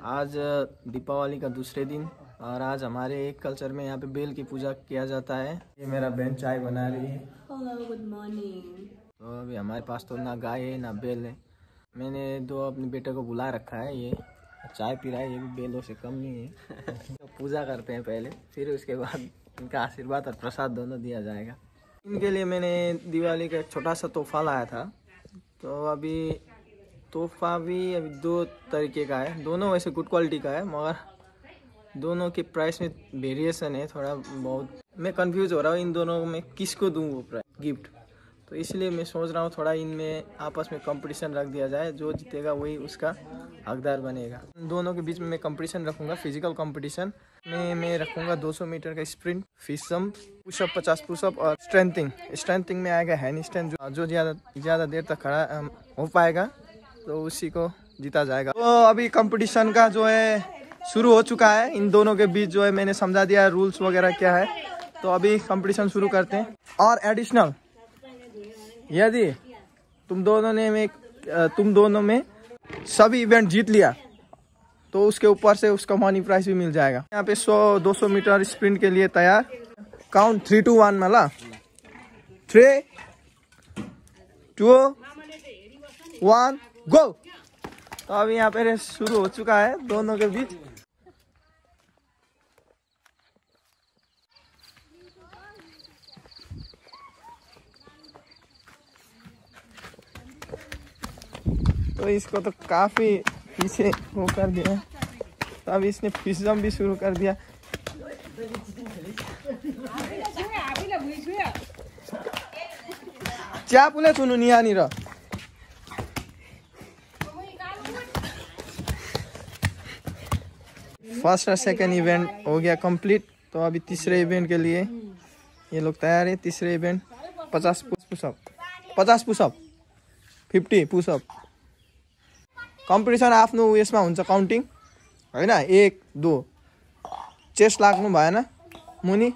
आज दीपावली का दूसरे दिन और आज हमारे एक कल्चर में यहाँ पे बेल की पूजा किया जाता है। ये मेरा बहन चाय बना रही है। Hello, good morning. तो अभी हमारे पास तो ना गाय है ना बेल है। मैंने दो अपने बेटे को बुला रखा है, ये चाय पी रहा है, ये भी बेलों से कम नहीं है। तो पूजा करते हैं पहले, फिर उसके बाद इनका आशीर्वाद और प्रसाद दोनों दिया जाएगा। इनके लिए मैंने दिवाली का एक छोटा सा तोहफा लाया था। तो अभी तोहफा भी अभी दो तरीके का है, दोनों वैसे गुड क्वालिटी का है, मगर दोनों के प्राइस में वेरिएशन है थोड़ा बहुत। मैं कंफ्यूज हो रहा हूँ इन दोनों में किसको दूँ वो प्राइस गिफ्ट। तो इसलिए मैं सोच रहा हूँ थोड़ा इनमें आपस में कंपटीशन रख दिया जाए, जो जीतेगा वही उसका हकदार बनेगा। दोनों के बीच में मैं कंपटीशन रखूँगा, फिजिकल कंपटीशन में मैं रखूँगा 200 मीटर का स्प्रिंट, फिशम, पुशअप 50 पुशअप और स्ट्रेंथिंग में आएगा हैंड स्टैंड। जो ज़्यादा देर तक खड़ा हो पाएगा तो उसी को जीता जाएगा। तो अभी कंपटीशन का जो है शुरू हो चुका है। इन दोनों के बीच जो है मैंने समझा दिया है रूल्स वगैरह क्या है। तो अभी कंपटीशन शुरू करते हैं। और एडिशनल, यदि तुम दोनों में सभी इवेंट जीत लिया तो उसके ऊपर से उसका मनी प्राइस भी मिल जाएगा। यहाँ पे 100-200 मीटर स्प्रिंट के लिए तैयार। काउंट 3 2 1 मला 3 2 1 गो। तो अभी यहाँ पे रेस शुरू हो चुका है दोनों के बीच। तो इसको तो काफी पीछे वो कर दिया, तो अभी इसने फिशम भी शुरू कर दिया। क्या पुले सुनु नहीं आनी रहा। फर्स्ट और सेकेंड इवेंट हो गया कंप्लीट। तो अभी तीसरे इवेंट के लिए ये लोग तैयार है। तीसरे इवेंट 50 पुशअप 50 पुशअप। कम्पिटिसन आफ्नो उयसमा हुन्छ काउन्टिङ हैन। 1 2 चेस्ट लाग्नु भएन मुनि।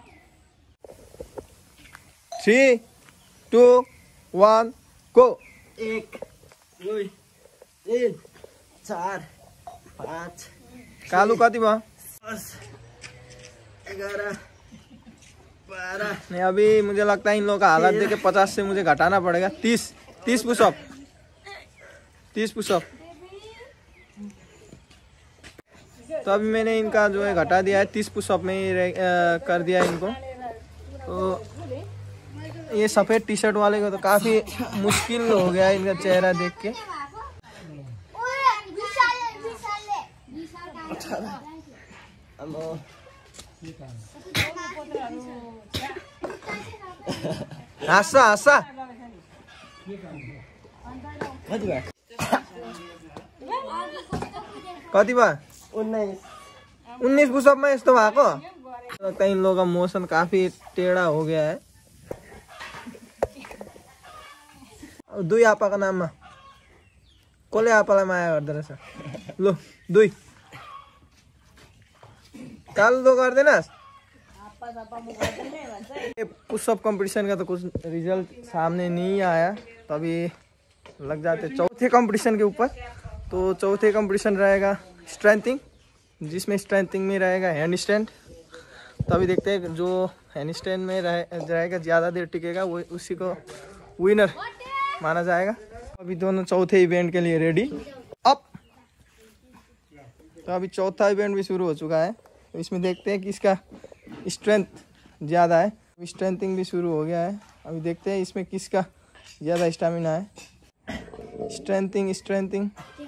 3 2 1 गो। 1 2 3 4 5 कालू कति भयो? 10 11 12। नहीं, अभी मुझे लगता है इन लोगों का हालत देख के 50 से मुझे घटाना पड़ेगा। 30 पुशअप 30 पुशअप। तो अभी मैंने इनका जो है घटा दिया है, 30 पुशअप में ही कर दिया इनको। तो ये सफ़ेद टी शर्ट वाले को तो काफ़ी मुश्किल हो गया इनका चेहरा देख के। हाँसा कति भयो? 19 पुशअप में यस्तो भएको। लगता है इन लोगों का मोशन काफी टेढ़ा हो गया है। दुई आपा का नाम में कसले आपालाई माया गर्दो रहेछ? लो दुई काल दो गर्दैनस्। पुशअप कंपटीशन का तो कुछ रिजल्ट सामने नहीं आया, तो अभी लग जाते चौथे कंपटीशन के ऊपर। तो चौथे कंपटीशन रहेगा स्ट्रेंथिंग, जिसमें स्ट्रेंथिंग में रहेगा हैंड स्टैंड। तो अभी देखते हैं जो हैंड स्टैंड में रहेगा ज़्यादा देर टिकेगा वो उसी को विनर माना जाएगा। अभी दोनों चौथे इवेंट के लिए रेडी अप। तो अभी चौथा इवेंट भी शुरू हो चुका है। तो इसमें देखते हैं कि इसका स्ट्रेंथ ज़्यादा है। स्ट्रेंथिंग भी शुरू हो गया है। अभी देखते हैं इसमें किसका ज़्यादा स्टेमिना है। स्ट्रेंथिंग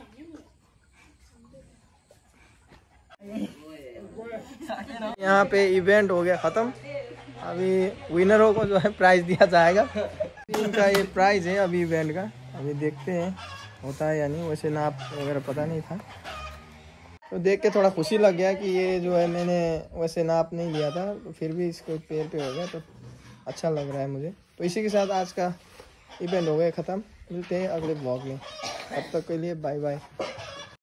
यहाँ पे इवेंट हो गया ख़त्म। अभी विनरों को जो है प्राइज़ दिया जाएगा। इनका ये प्राइज़ है अभी इवेंट का। अभी देखते हैं होता है या नहीं। वैसे नाप वगैरह पता नहीं था, तो देख के थोड़ा खुशी लग गया कि ये जो है मैंने वैसे नाप नहीं लिया था, तो फिर भी इसको पैर पे हो गया, तो अच्छा लग रहा है मुझे। तो इसी के साथ आज का इवेंट हो गया ख़त्म। मिलते हैं अगले ब्लॉग में, तब तक के लिए बाय बाय।